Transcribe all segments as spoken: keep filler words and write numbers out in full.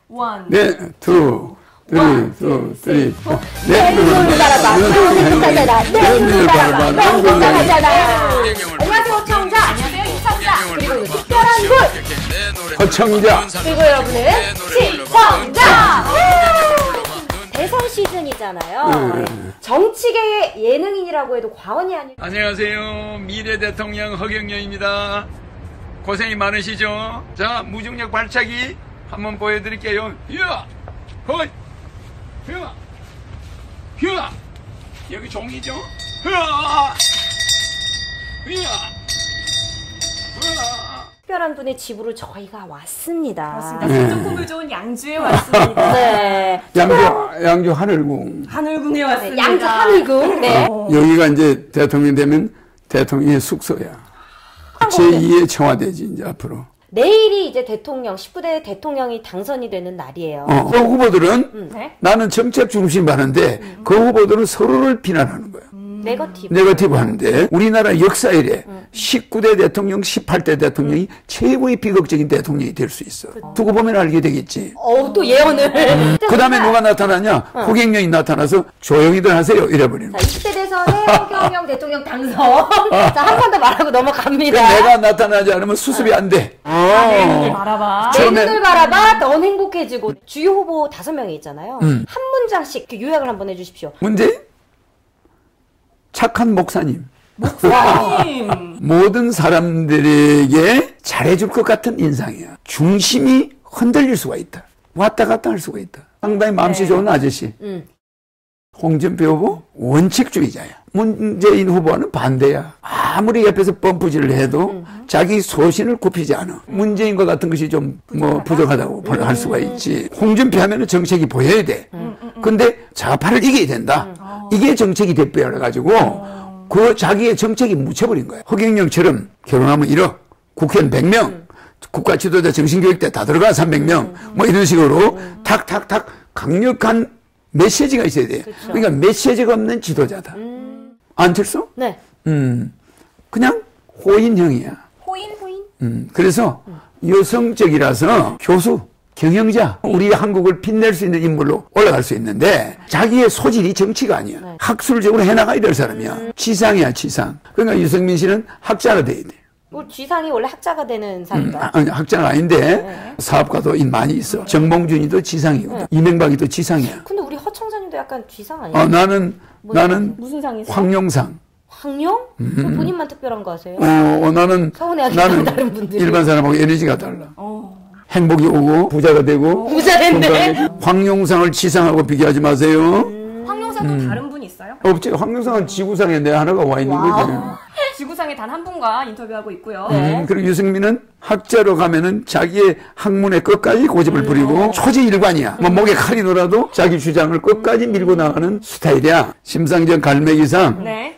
원, 네, 투, 쓰리, 투, 쓰리, 포. 내 눈을 바라봐. 내 눈을 바라봐. 내 눈을 바라봐. 안녕하세요, 청자. 안녕하세요, 시청자. 그리고 특별한 분. 허청자. 그리고 여러분은 시청자. 대선 시즌이잖아요. 음. 정치계의 예능인이라고 해도 과언이 아니에요. 안녕하세요. 미래 대통령 허경영입니다. 고생이 많으시죠? 자, 무중력 발차기 한번 보여드릴게요. 휴! 헛! 휴! 휴! 여기 종이죠? 휴! 휴! 특별한 분의 집으로 저희가 왔습니다. 그렇습니다. 생존품을 좋은 양주에 왔습니다. 네. 양주, 양주 하늘궁. 하늘궁에 왔습니다. 양주 하늘궁. 네. 어. 여기가 이제 대통령 되면 대통령의 숙소야. 제이의 청와대지, 이제 앞으로. 내일이 이제 대통령, 십구 대 대통령이 당선이 되는 날이에요. 어, 그 후보들은 음. 네? 나는 정책 중심 하는데 음. 그 후보들은 서로를 비난하는 거야. 음. 네거티브. 네거티브 하는데 우리나라 역사 이래 음. 십구 대 대통령, 십팔 대 대통령이 음. 최고의 비극적인 대통령이 될 수 있어. 그... 두고 보면 알게 되겠지. 어, 또 예언을. 음. 그 다음에 누가 나타나냐? 어. 허경영이 나타나서 조용히들 하세요. 이래버리는 거야. 이십 대 대선에 허경영 대통령 당선. 자, 한 번 더 말하고 넘어갑니다. 내가 나타나지 않으면 수습이 안 돼. 아, 내 눈을 바라봐. 내 눈을 바라봐. 넌 행복해지고. 주요 후보 다섯 명이 있잖아요. 음. 한 문장씩 요약을 한번 해주십시오. 문제? 착한 목사님. 목사님. 모든 사람들에게 잘해줄 것 같은 인상이야. 중심이 흔들릴 수가 있다. 왔다 갔다 할 수가 있다. 상당히 마음씨 네. 좋은 아저씨. 음. 홍준표 후보 원칙주의자야. 문재인 후보는 반대야. 아무리 옆에서 펌프질을 해도 음. 자기 소신을 굽히지 않아. 문재인과 같은 것이 좀 뭐 부족하다고 음. 할 수가 있지. 홍준표 하면은 정책이 보여야 돼. 음. 근데 좌파를 이겨야 된다. 음. 이게 정책이 대표라 가지고 음. 그 자기의 정책이 묻혀버린 거야. 허경영처럼 결혼하면 일억, 국회의원 백 명, 음. 국가 지도자 정신교육대 다 들어가 삼백 명, 음. 뭐 이런 식으로 음. 탁탁탁 강력한 메시지가 있어야 돼요. 그쵸. 그러니까 메시지가 없는 지도자다. 음. 안철수? 네. 음, 그냥 호인형이야. 호인, 호인? 음, 그래서 음. 여성적이라서 교수, 경영자, 우리 한국을 빛낼 수 있는 인물로 올라갈 수 있는데 자기의 소질이 정치가 아니야. 네. 학술적으로 해나가야 될 사람이야. 음. 지상이야, 지상. 그러니까 유승민 씨는 학자가 돼야 돼. 뭐 쥐상이 원래 학자가 되는 사람인가요? 음, 아니, 학자는 아닌데 네. 사업가도 많이 있어. 네. 정봉준이도 지상이고 네. 이명박이도 지상이야. 근데 우리 허청자님도 약간 쥐상 아니에요? 어, 나는 뭐냐? 나는 무슨 상이세요? 황룡상. 황룡? 음. 본인만 특별한 거 아세요? 어, 어 나는 나는 다른 분들이. 일반 사람하고 에너지가 달라. 어. 행복이 오고 부자가 되고. 부자 됐네. 황룡상을 지상하고 비교하지 마세요. 음. 황룡상도 음. 다른 분 있어요? 없지. 황룡상은 지구상에 내 하나가 와 있는 거지. 지구상에 단 한 분과 인터뷰하고 있고요. 네. 음, 그리고 유승민은 학자로 가면은 자기의 학문에 끝까지 고집을 음. 부리고 초지일관이야. 음. 뭐 목에 칼이 놀아도 자기 주장을 끝까지 밀고 나가는 스타일이야. 심상정 갈매기상. 네.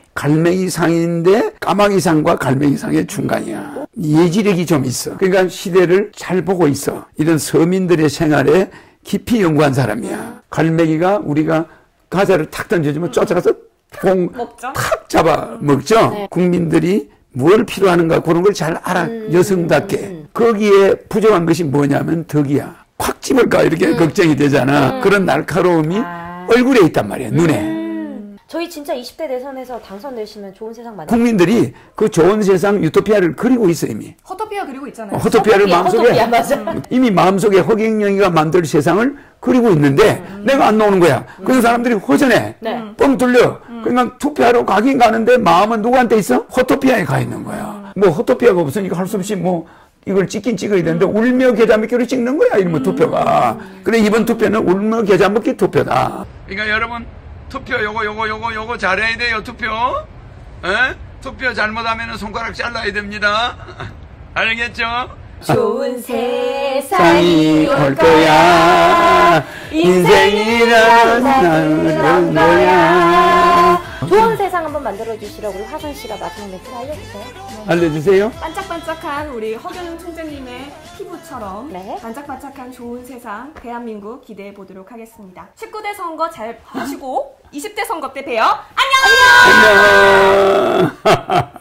갈매기상인데 까마귀상과 갈매기상의 중간이야. 예지력이 좀 있어. 그러니까 시대를 잘 보고 있어. 이런 서민들의 생활에 깊이 연구한 사람이야. 갈매기가 우리가 과자를 탁 던져주면 쫓아가서 공 탁 잡아 먹죠. 네. 국민들이 뭘 필요하는가 그런 걸 잘 알아. 음, 여성답게. 음. 거기에 부족한 것이 뭐냐면 덕이야. 확 집을까 이렇게 음. 걱정이 되잖아. 음. 그런 날카로움이 아. 얼굴에 있단 말이야. 눈에. 음. 저희 진짜 이십 대 대선에서 당선되시면 좋은 세상 만들 국민들이 그 좋은 세상 유토피아를 그리고 있어 이미. 허토피아 그리고 있잖아요. 어, 허토피아를 허토피아, 마음속에 허토피아, 맞아. 이미 마음속에 허경영이가 만들 세상을 그리고 있는데 음. 내가 안 나오는 거야. 음. 그런 사람들이 허전해. 네. 뻥 뚫려. 음. 그러니까 투표하러 가긴 가는데 마음은 누구한테 있어? 허토피아에 가 있는 거야. 음. 뭐 허토피아가 없으니까 할 수 없이 뭐 이걸 찍긴 찍어야 되는데 음. 울며 겨자 먹기로 찍는 거야. 이런 뭐 투표가. 음. 근데 이번 투표는 울며 겨자 먹기 투표다. 그러니까 여러분 투표 요거 요거 요거 요거 잘해야 돼요. 투표. 에? 투표 잘못하면 손가락 잘라야 됩니다. 알겠죠? 좋은 세상이 올 거야. 인생이란 그런 거야. 좋은 세상 한번 만들어 주시라고 우리 화선 씨가 마지막 멘트 알려주세요. 네. 알려주세요. 반짝반짝한 우리 허경영 총재님의 피부처럼 네. 반짝반짝한 좋은 세상 대한민국 기대해 보도록 하겠습니다. 십구 대 선거 잘 보시고 이십 대 선거 때 봬요. 안녕. 안녕.